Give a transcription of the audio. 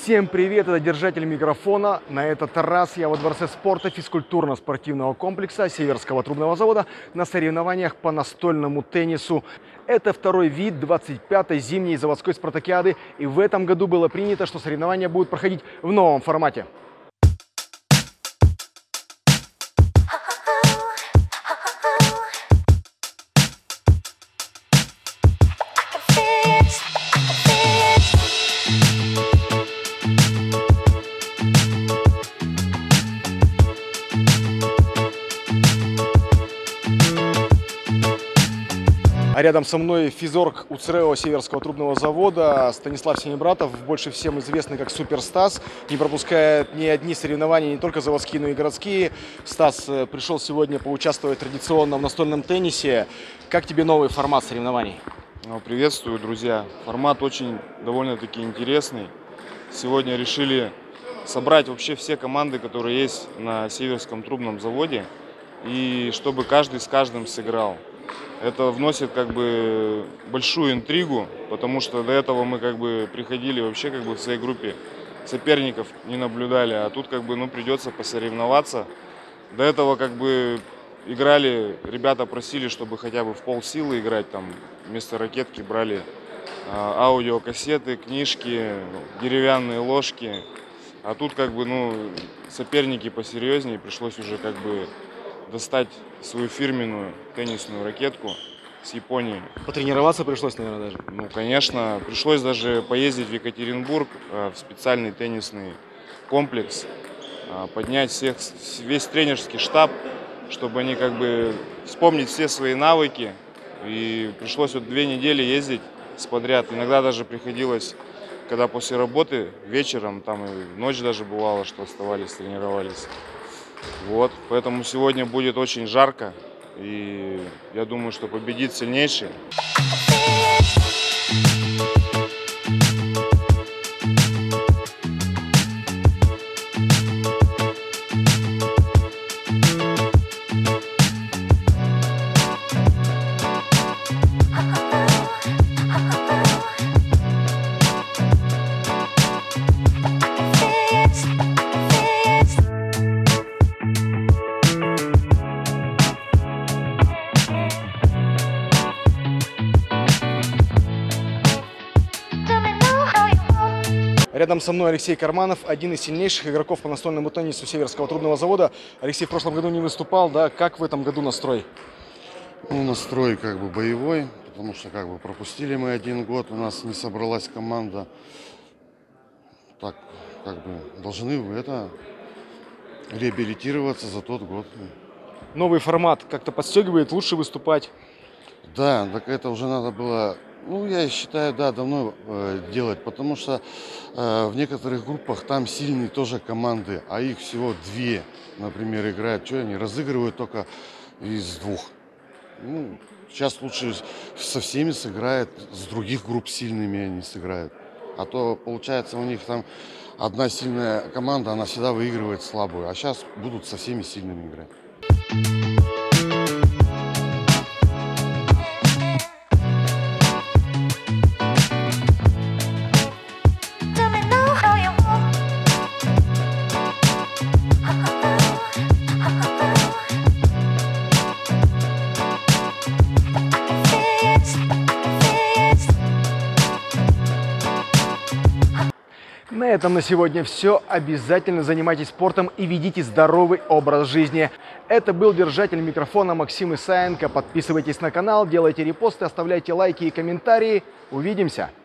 Всем привет, это держатель микрофона. На этот раз я во Дворце спорта физкультурно-спортивного комплекса Северского трубного завода на соревнованиях по настольному теннису. Это второй вид 25-й зимней заводской спартакиады, и в этом году было принято, что соревнования будут проходить в новом формате. А рядом со мной физорг УЦРЭО Северского трубного завода Станислав Семибратов, больше всем известный как Супер Стас, не пропускает ни одни соревнования, не только заводские, но и городские. Стас пришел сегодня поучаствовать традиционно в настольном теннисе. Как тебе новый формат соревнований? Приветствую, друзья. Формат очень довольно-таки интересный. Сегодня решили собрать вообще все команды, которые есть на Северском трубном заводе, и чтобы каждый с каждым сыграл. Это вносит большую интригу, потому что до этого мы приходили вообще в своей группе соперников не наблюдали, а тут придется посоревноваться. До этого играли, ребята просили, чтобы хотя бы в полсилы играть, там вместо ракетки брали аудиокассеты, книжки, деревянные ложки. А тут соперники посерьезнее, пришлось уже достать свою фирменную теннисную ракетку с Японии. Потренироваться пришлось, наверное, даже? Конечно, пришлось даже поездить в Екатеринбург в специальный теннисный комплекс, поднять весь тренерский штаб, чтобы они вспомнить все свои навыки. И пришлось 2 недели ездить подряд. Иногда даже приходилось, когда после работы вечером, там и ночь даже бывало, что оставались, тренировались. Поэтому сегодня будет очень жарко, и я думаю, что победит сильнейший. Рядом со мной Алексей Карманов, один из сильнейших игроков по настольному теннису Северского трубного завода. Алексей в прошлом году не выступал, да? Как в этом году настрой? Настрой боевой, потому что пропустили мы 1 год, у нас не собралась команда. Так должны реабилитироваться за тот год. Новый формат как-то подстегивает лучше выступать? Да, так это уже надо было, я считаю, давно делать, потому что в некоторых группах там сильные тоже команды, а их всего 2, например, играют. Что они разыгрывают только из 2. Сейчас лучше со всеми сыграют, с других групп сильными они сыграют. А то получается у них там одна сильная команда, она всегда выигрывает слабую, а сейчас будут со всеми сильными играть. На этом на сегодня все. Обязательно занимайтесь спортом и ведите здоровый образ жизни. Это был держатель микрофона Максим Исаенко. Подписывайтесь на канал, делайте репосты, оставляйте лайки и комментарии. Увидимся!